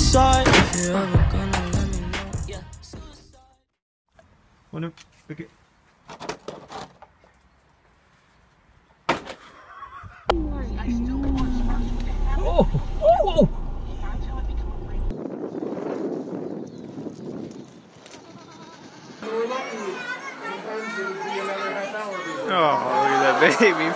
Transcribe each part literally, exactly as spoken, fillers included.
suicide. If you're ever gonna let me know, yeah, suicide. Wanna pick it? Oh! Oh! Oh, look at that baby.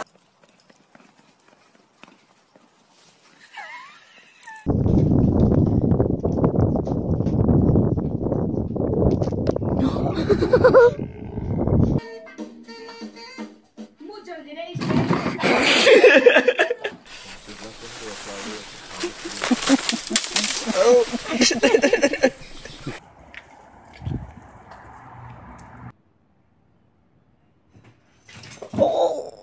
Oh. Oh.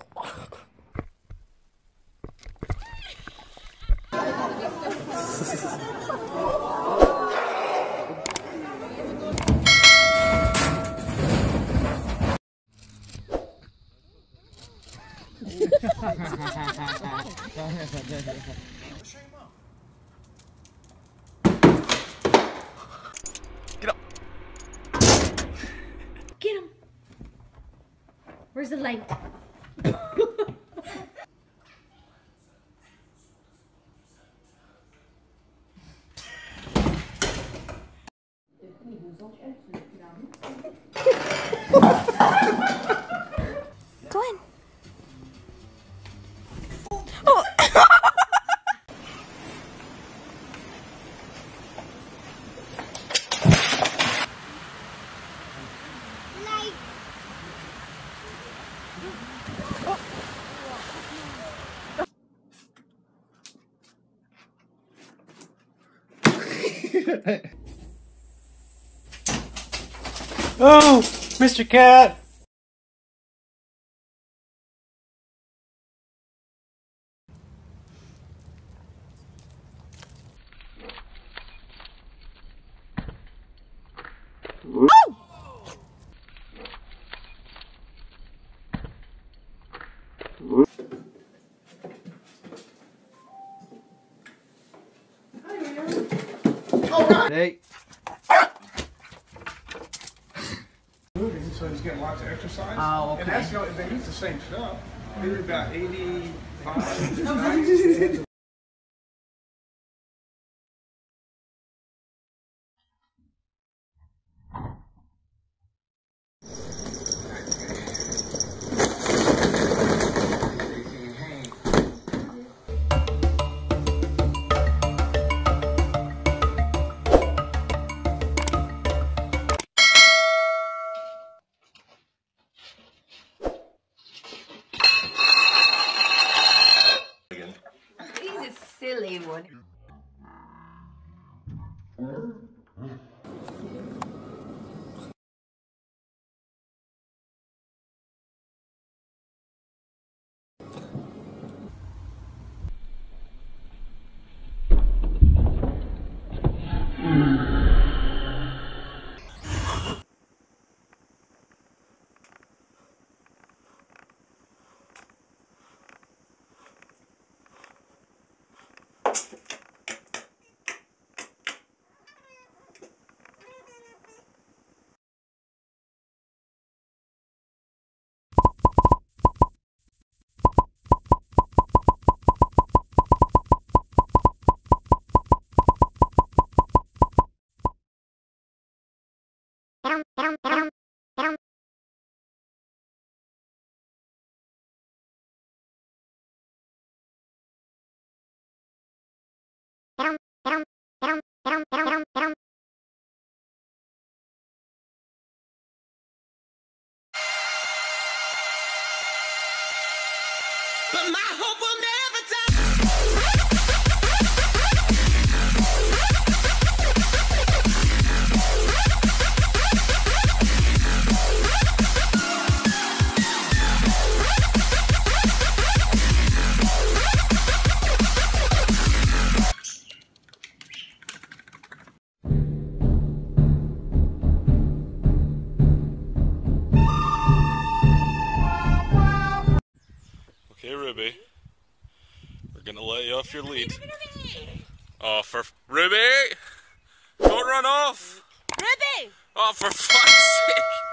Get up. Get him. Where's the light? Go in. Oh. Oh, Mister Cat! Woo! Hey. So he's getting lots of exercise. Oh, okay. And that's, you know, they use the same stuff. Maybe about eighty-five. He's a silly one. But my hope will never die. Okay, Ruby. We're gonna let you off your lead. Oh, for Ruby! Don't run off! Ruby! Oh, for fuck's sake!